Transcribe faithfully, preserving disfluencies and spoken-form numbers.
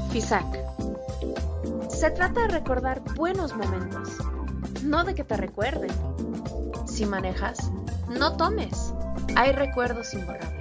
FISAC. Se trata de recordar buenos momentos, no de que te recuerden. Si manejas, no tomes. Hay recuerdos imborrables.